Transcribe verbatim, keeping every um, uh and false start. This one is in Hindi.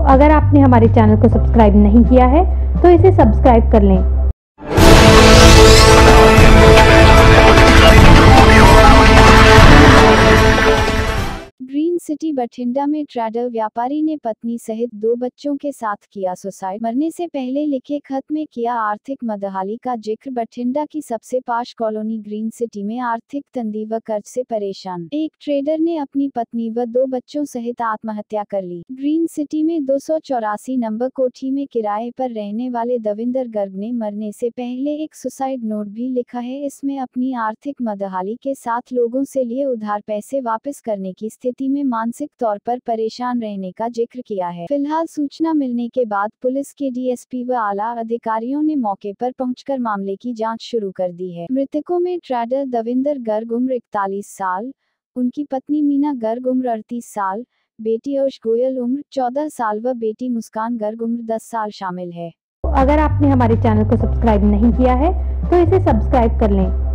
अगर आपने हमारे चैनल को सब्सक्राइब नहीं किया है तो इसे सब्सक्राइब कर लें। ग्रीन सिटी बठिंडा में ट्रेडर व्यापारी ने पत्नी सहित दो बच्चों के साथ किया सुसाइड। मरने से पहले लिखे खत में किया आर्थिक मदहाली का जिक्र। बठिंडा की सबसे पाश कॉलोनी ग्रीन सिटी में आर्थिक तंगी व कर्ज से परेशान एक ट्रेडर ने अपनी पत्नी व दो बच्चों सहित आत्महत्या कर ली। ग्रीन सिटी में दो सौ चौरासी नंबर कोठी में किराए पर रहने वाले दविंदर गर्ग ने मरने से पहले एक सुसाइड नोट भी लिखा है। इसमें अपनी आर्थिक मदहाली के साथ लोगों से लिए उधार पैसे वापस करने की स्थिति में मानसिक तौर पर परेशान रहने का जिक्र किया है। फिलहाल सूचना मिलने के बाद पुलिस के डीएसपी व आला अधिकारियों ने मौके पर पहुंचकर मामले की जांच शुरू कर दी है। मृतकों में ट्रेडर दविंदर गर्ग उम्र इकतालीस साल, उनकी पत्नी मीना गर्ग उम्र अड़तीस साल, बेटी अर्श गोयल उम्र चौदह साल व बेटी मुस्कान गर्ग उम्र दस साल शामिल है। अगर आपने हमारे चैनल को सब्सक्राइब नहीं किया है तो इसे सब्सक्राइब कर लें।